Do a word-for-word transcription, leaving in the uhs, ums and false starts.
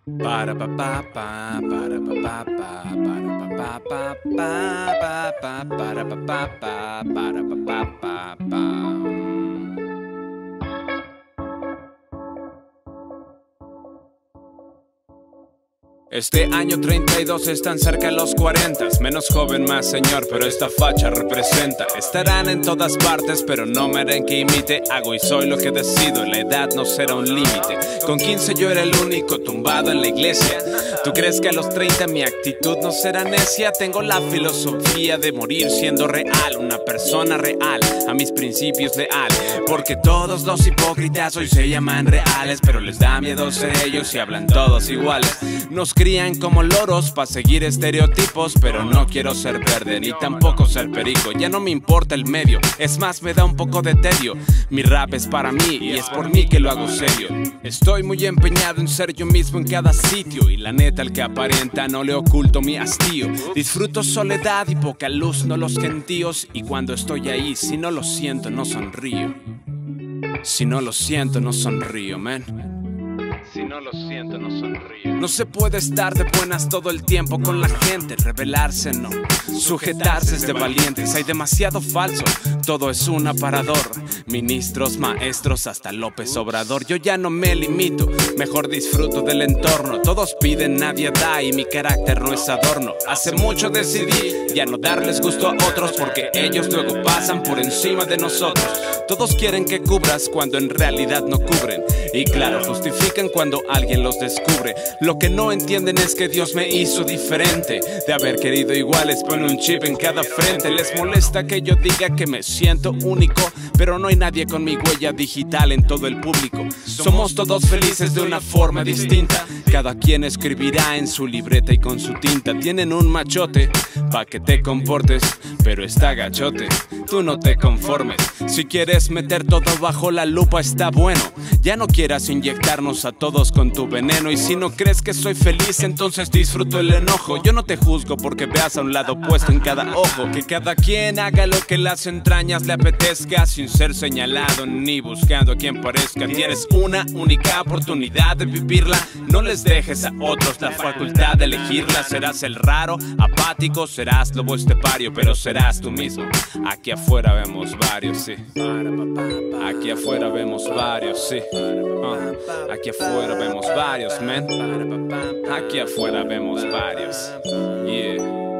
Para pa pa pa, para pa pa pa, para pa pa pa, pa pa pa, para pa pa pa, para pa pa pa, pa. Este año treinta y dos están cerca de los cuarenta. Menos joven, más señor, pero esta facha representa. Estarán en todas partes, pero no me harán que imite. Hago y soy lo que decido, la edad no será un límite. Con quince yo era el único tumbado en la iglesia. ¿Tú crees que a los treinta mi actitud no será necia? Tengo la filosofía de morir siendo real, una persona real, a mis principios leal. Porque todos los hipócritas hoy se llaman reales, pero les da miedo ser ellos y hablan todos iguales. Nos crían como loros pa' seguir estereotipos, pero no quiero ser verde ni tampoco ser perico. Ya no me importa el medio, es más me da un poco de tedio. Mi rap es para mí y es por mí que lo hago serio. Estoy muy empeñado en ser yo mismo en cada sitio, y la neta al que aparenta no le oculto mi hastío. Disfruto soledad y poca luz, no los gentíos, y cuando estoy ahí, si no lo siento no sonrío. Si no lo siento no sonrío, man. Si no lo siento, no sonrío. No se puede estar de buenas todo el tiempo con la gente. Rebelarse no, sujetarse es de valientes. Hay demasiado falso, todo es un aparador. Ministros, maestros, hasta López Obrador. Yo ya no me limito, mejor disfruto del entorno. Todos piden, nadie da, y mi carácter no es adorno. Hace mucho decidí ya no darles gusto a otros, porque ellos luego pasan por encima de nosotros. Todos quieren que cubras cuando en realidad no cubren, y claro, justifican cuando alguien los descubre. Lo que no entienden es que Dios me hizo diferente. De haber querido iguales, pone un chip en cada frente. Les molesta que yo diga que me siento único, pero no hay nadie con mi huella digital en todo el público. Somos todos felices de una forma distinta. Cada quien escribirá en su libreta y con su tinta. Tienen un machote pa' que te comportes, pero está gachote, tú no te conformes. Si quieres meter todo bajo la lupa está bueno. Ya no quieras inyectarnos a todos con tu veneno. Y si no crees que soy feliz, entonces disfruto el enojo. Yo no te juzgo porque veas a un lado puesto en cada ojo. Que cada quien haga lo que las entrañas le apetezca, sin ser señalado ni buscando a quien parezca. Tienes una única oportunidad de vivirla, no les dejes a otros la facultad de elegirla. Serás el raro, apático, serás lobo estepario, pero serás tú mismo. Aquí afuera vemos varios, sí. Aquí afuera vemos varios, sí. Uh, aquí afuera vemos varios, man. Aquí afuera vemos varios. Yeah.